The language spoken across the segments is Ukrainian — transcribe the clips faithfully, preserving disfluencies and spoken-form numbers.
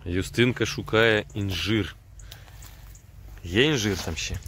Юстинка шукає інжир. Є інжир там ще?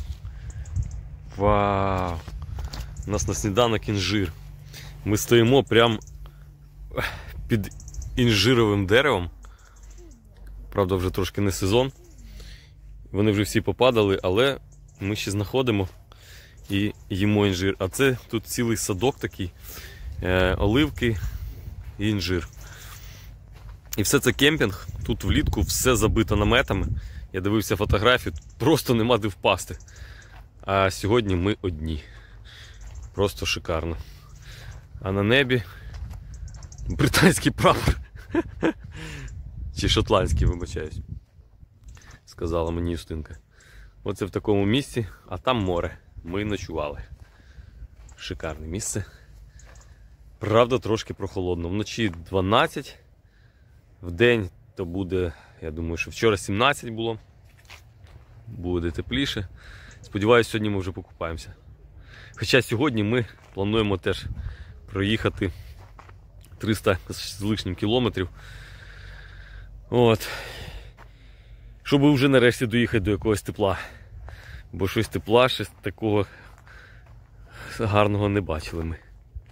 Вау! У нас на сніданок інжир. Ми стоїмо прямо під інжировим деревом. Правда, вже трошки не сезон. Вони вже всі попадали, але ми ще знаходимо і їмо інжир. А це тут цілий садок такий. Е, оливки і інжир. І все це кемпінг. Тут влітку все забито наметами. Я дивився фотографію, просто нема де впасти. А сьогодні ми одні. Просто шикарно. А на небі британський прапор. Чи шотландський, вибачаюсь. Сказала мені Юстинка. Оце в такому місці, а там море. Ми ночували. Шикарне місце. Правда, трошки прохолодно. Вночі дванадцять. В день то буде, я думаю, що вчора сімнадцять було. Буде тепліше. Сподіваюсь, сьогодні ми вже покупаємося. Хоча сьогодні ми плануємо теж проїхати триста з лишнім кілометрів. От. Щоб вже нарешті доїхати до якогось тепла. Бо щось тепла, щось такого гарного не бачили ми.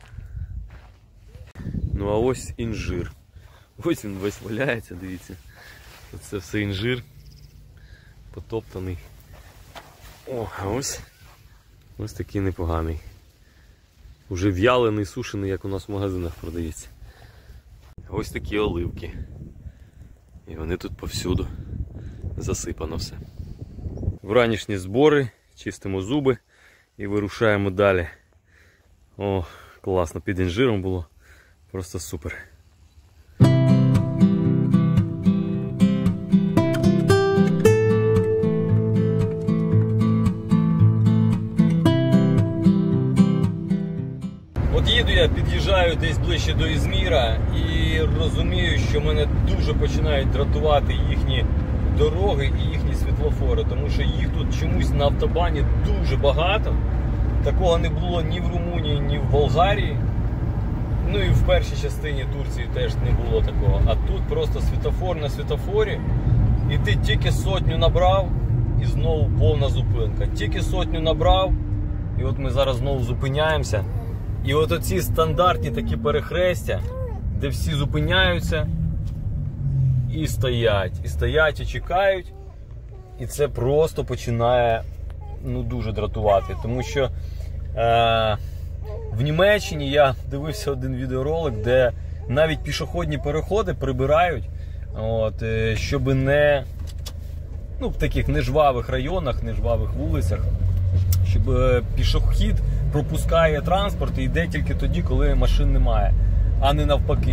Ну а ось інжир. Ось він весь валяється, дивіться. Це все інжир. Потоптаний. О, а ось ось такий непоганий. Уже в'ялений, сушений, як у нас в магазинах продається. Ось такі оливки. І вони тут повсюду. Засипано все. Вранішні збори, чистимо зуби і вирушаємо далі. О, класно, під інжиром було. Просто супер. От їду я, під'їжджаю десь ближче до Ізміра і розумію, що мене дуже починають дратувати їхні дороги і їхні світлофори, тому що їх тут чомусь на автобані дуже багато. Такого не було ні в Румунії, ні в Болгарії. Ну і в першій частині Турції теж не було такого. А тут просто світлофор на світлофорі, і ти тільки сотню набрав, і знову повна зупинка. Тільки сотню набрав, і от ми зараз знову зупиняємося. І от оці стандартні такі перехрестя, де всі зупиняються і стоять. І стоять, і чекають. І це просто починає, ну, дуже дратувати. Тому що е, в Німеччині я дивився один відеоролик, де навіть пішохідні переходи прибирають, от, щоб не, ну, в таких нежвавих районах, нежвавих вулицях, щоб пішохід пропускає транспорт і йде тільки тоді, коли машин немає, а не навпаки.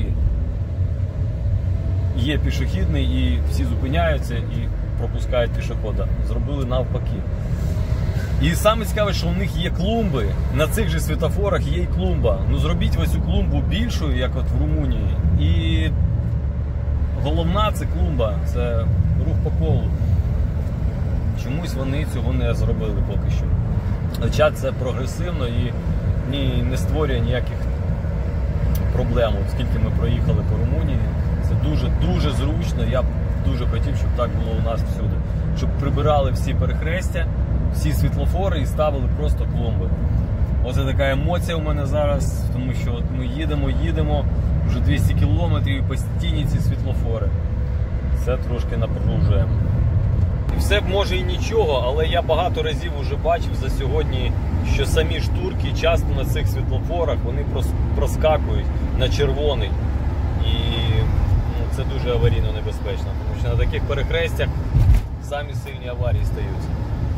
Є пішохідний і всі зупиняються і пропускають пішохода. Зробили навпаки. І саме цікаве, що у них є клумби, на цих же світлофорах є і клумба. Ну зробіть ось цю клумбу більшою, як от в Румунії. І головна це клумба, це рух по колу. Чомусь вони цього не зробили поки що. Хоча це прогресивно і ні, не створює ніяких проблем. Оскільки ми проїхали по Румунії, це дуже-дуже зручно. Я б дуже хотів, щоб так було у нас всюди. Щоб прибирали всі перехрестя, всі світлофори і ставили просто клумби. Оце така емоція у мене зараз, тому що от ми їдемо, їдемо, вже двісті кілометрів і постійні ці світлофори. Це трошки напружує. І все б може і нічого, але я багато разів вже бачив за сьогодні, що самі ж турки часто на цих світлофорах вони проскакують на червоний. І ну, це дуже аварійно небезпечно, тому що на таких перехрестях самі сильні аварії стаються.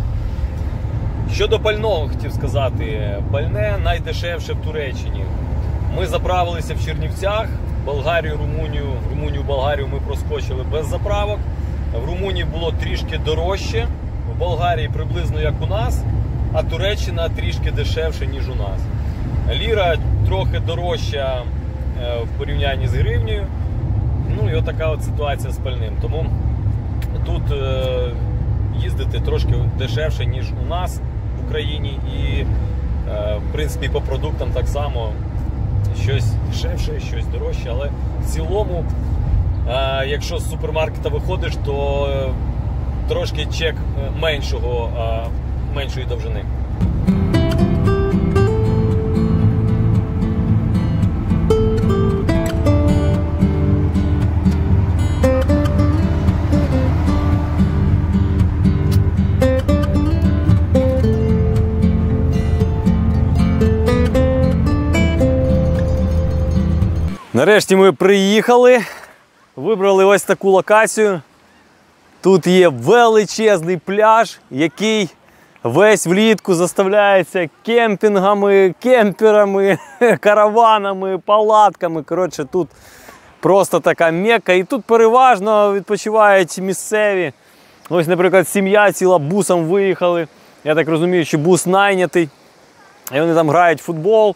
Щодо пального хотів сказати, пальне найдешевше в Туреччині. Ми заправилися в Чернівцях, Болгарію, Румунію, Румунію, Болгарію ми проскочили без заправок. В Румунії було трішки дорожче, в Болгарії приблизно як у нас, а Туреччина трішки дешевше, ніж у нас. Ліра трохи дорожча в порівнянні з гривнею. Ну і отака от ситуація з пальним. Тому тут е, їздити трошки дешевше, ніж у нас в Україні. І е, в принципі по продуктам так само щось дешевше, щось дорожче. Але в цілому А якщо з супермаркета виходиш, то трошки чек меншого, меншої довжини. Нарешті ми приїхали, вибрали ось таку локацію. Тут є величезний пляж, який весь влітку заставляється кемпінгами, кемперами, караванами, палатками. Коротше, тут просто така мекка. І тут переважно відпочивають місцеві. Ось, наприклад, сім'я ціла бусом виїхали. Я так розумію, що бус найнятий. І вони там грають в футбол.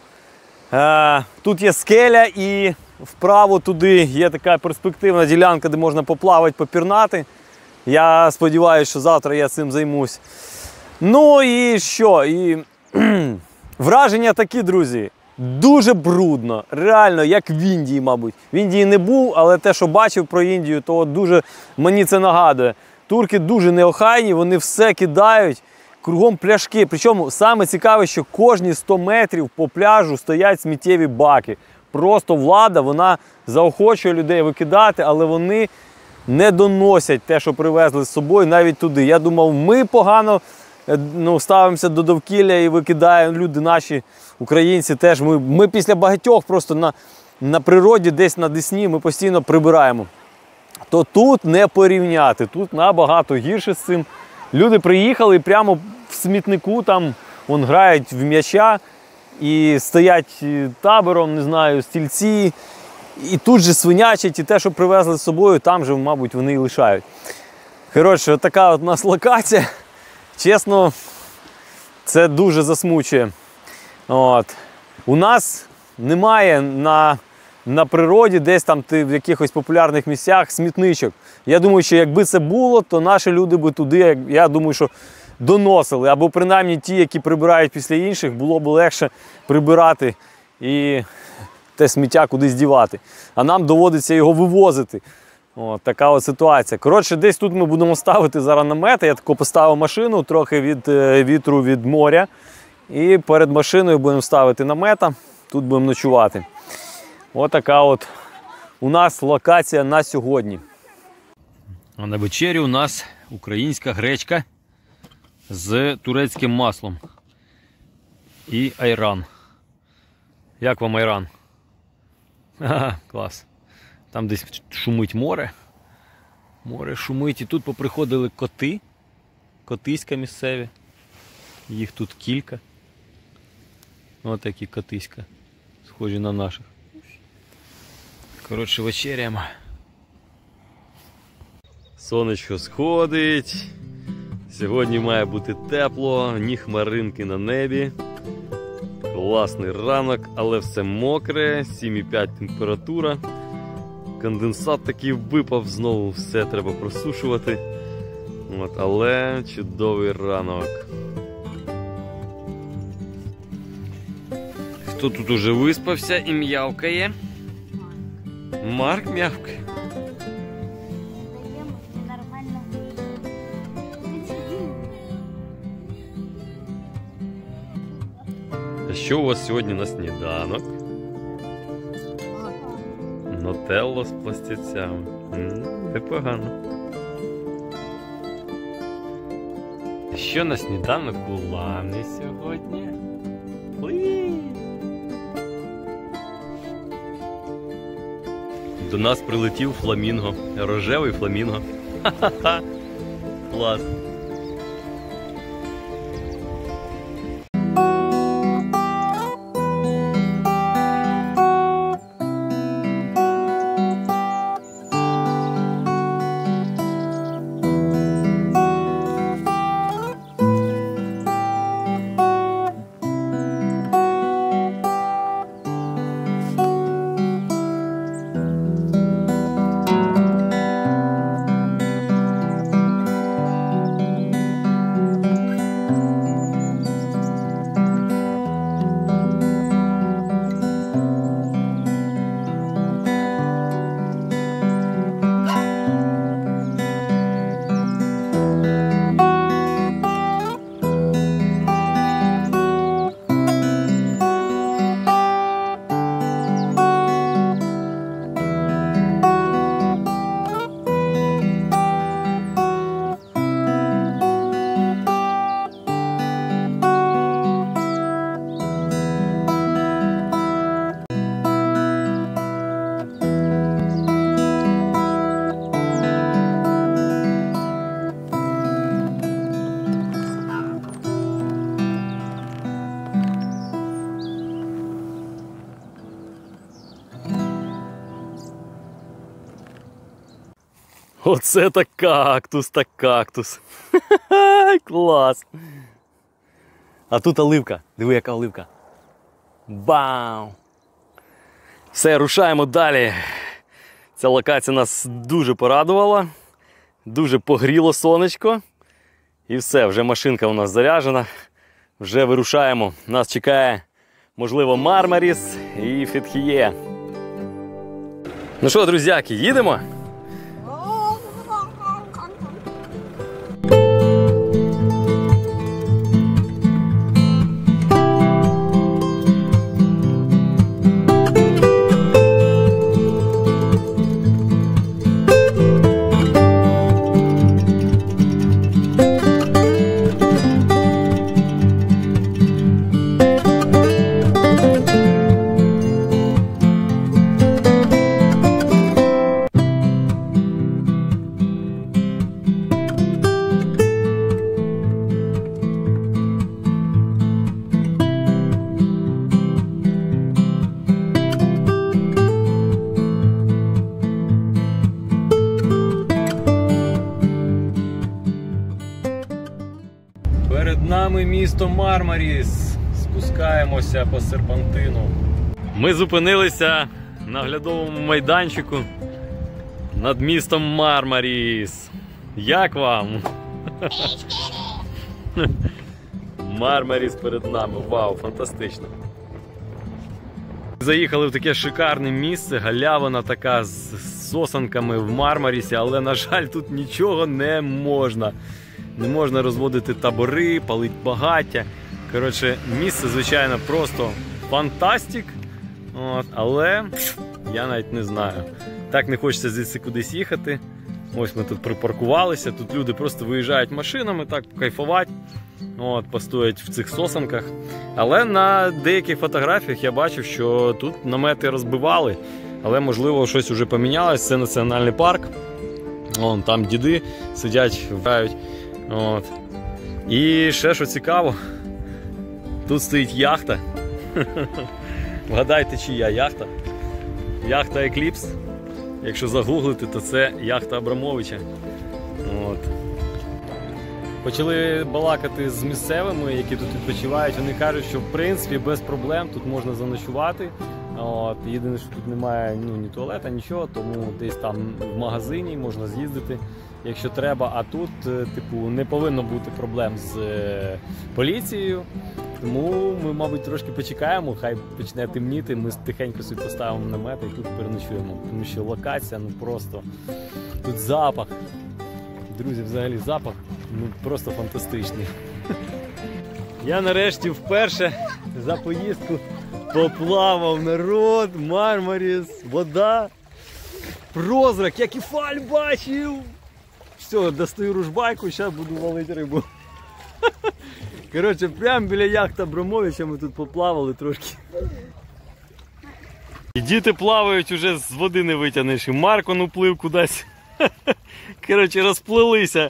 Тут є скеля і вправо туди є така перспективна ділянка, де можна поплавати, попірнати. Я сподіваюся, що завтра я цим займусь. Ну і що? І враження такі, друзі. Дуже брудно. Реально, як в Індії, мабуть. В Індії не був, але те, що бачив про Індію, то дуже мені це нагадує. Турки дуже неохайні, вони все кидають. Кругом пляшки. Причому саме цікаве, що кожні сто метрів по пляжу стоять сміттєві баки. Просто влада, вона заохочує людей викидати, але вони не доносять те, що привезли з собою, навіть туди. Я думав, ми погано ну, ставимося до довкілля і викидаємо. Люди наші, українці теж. Ми, ми після багатьох просто на, на природі, десь на Десні, ми постійно прибираємо. То тут не порівняти, тут набагато гірше з цим. Люди приїхали і прямо в смітнику там вон, грають в м'яча і стоять табором, не знаю, стільці. І тут же свинячать, і те, що привезли з собою, там же, мабуть, вони і лишають. Коротше, от така от у нас локація. Чесно, це дуже засмучує. От. У нас немає на, на природі, десь там в якихось популярних місцях смітничок. Я думаю, що якби це було, то наші люди би туди, я думаю, що доносили. Або принаймні ті, які прибирають після інших, було б легше прибирати і те сміття кудись дівати. А нам доводиться його вивозити. От така от ситуація. Коротше, десь тут ми будемо ставити зараз намети. Я тако поставив машину трохи від вітру, від моря. І перед машиною будемо ставити намета. Тут будемо ночувати. Ось така от у нас локація на сьогодні. А на вечері у нас українська гречка з турецьким маслом. І айран. Як вам айран? Ага, клас. Там десь шумить море. Море шумить. І тут поприходили коти. Котиська місцеві. Їх тут кілька. Ось такі котиська. Схожі на наших. Коротше, вечеряємо. Сонечко сходить. Сьогодні має бути тепло, ні хмаринки на небі. Класний ранок, але все мокре, сім і п'ять температура. Конденсат такий випав, знову все треба просушувати. От, але чудовий ранок. Хто тут уже виспався і м'явкає? Марк м'явкає. А що у вас сьогодні на сніданок? Нутелла з пластівцями. Непогано. Що на сніданок була не сьогодні? Плii! До нас прилетів фламінго. Рожевий фламінго. Ха-ха-ха! Клас! Оце так кактус, так кактус. Клас. А тут оливка. Диви, яка оливка. Бам! Все, рушаємо далі. Ця локація нас дуже порадувала. Дуже погріло сонечко. І все, вже машинка у нас заряджена. Вже вирушаємо. Нас чекає, можливо, Мармаріс і Фетхіє. Ну що, друзяки, їдемо? Перед нами місто Мармаріс. Спускаємося по серпантину. Ми зупинилися на оглядовому майданчику над містом Мармаріс. Як вам? Мармаріс перед нами. Вау, фантастично. Заїхали в таке шикарне місце, галявина така з сосанками в Мармарісі, але, на жаль, тут нічого не можна. Не можна розводити табори, палити багаття. Коротше, місце, звичайно, просто фантастик. От, але я навіть не знаю. Так не хочеться звідси кудись їхати. Ось ми тут припаркувалися. Тут люди просто виїжджають машинами, так, кайфувати. От, постоять в цих сосанках. Але на деяких фотографіях я бачив, що тут намети розбивали. Але, можливо, щось вже помінялось. Це національний парк. Вон, там діди сидять, грають. От. І ще що цікаво, тут стоїть яхта. Вгадайте, чия яхта? Яхта Екліпс. Якщо загуглити, то це яхта Абрамовича. От. Почали балакати з місцевими, які тут відпочивають. Вони кажуть, що в принципі без проблем тут можна заночувати. От. Єдине, що тут немає ну, ні туалета, нічого, тому десь там в магазині можна з'їздити, якщо треба. А тут типу, не повинно бути проблем з поліцією. Тому ми, мабуть, трошки почекаємо, хай почне темніти, ми тихенько собі поставимо намет і тут переночуємо. Тому що локація, ну просто, тут запах. Друзі, взагалі запах, ну просто фантастичний. Я нарешті вперше за поїздку поплавав, народ, Мармаріс, вода, прозрак, як і фаль бачив. Все, достаю ружбайку, зараз буду валити рибу. Коротше, прямо біля яхти Абрамовича ми тут поплавали трошки. І діти плавають, уже з води не витягнеш. І Маркон уплив кудись. Коротше, розплилися.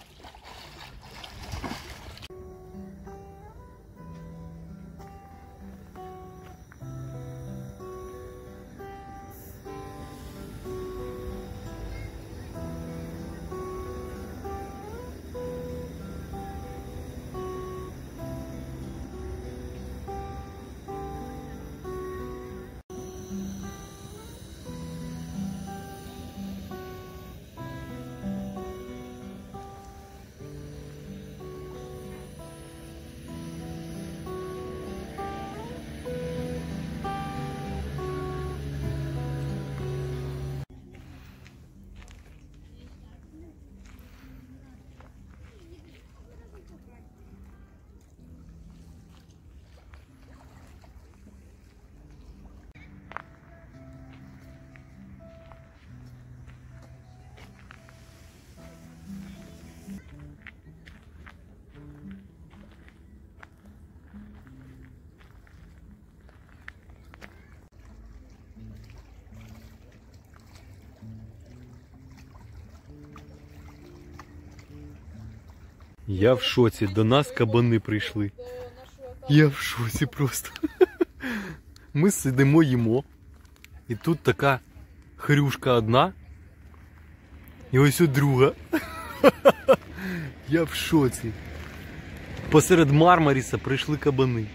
Я в шоці, до нас кабани прийшли. Я в шоці просто. Ми сидимо, їмо. І тут така хрюшка одна. І ось у друга. Я в шоці. Посеред Мармаріса прийшли кабани.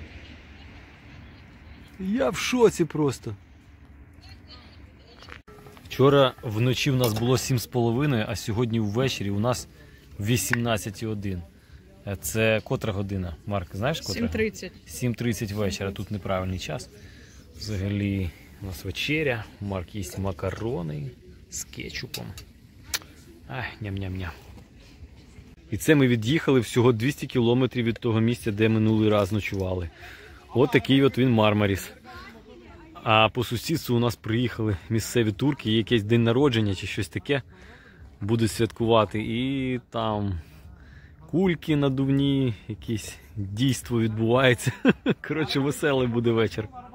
Я в шоці просто. Вчора вночі в нас було сім з половиною, а сьогодні ввечері у нас вісімнадцять один. Це котра година? Марк, знаєш котра? сім тридцять. сім тридцять вечора, тут неправильний час. Взагалі у нас вечеря, Марк їсть макарони з кетчупом. Ай, ням-ням-ням. І це ми від'їхали всього двісті кілометрів від того місця, де минулий раз ночували. От такий от він Мармаріс. А по сусідству у нас приїхали місцеві турки, є якийсь день народження чи щось таке. Будуть святкувати. І там кульки надувні, якесь дійство відбувається. Коротше, веселий буде вечір.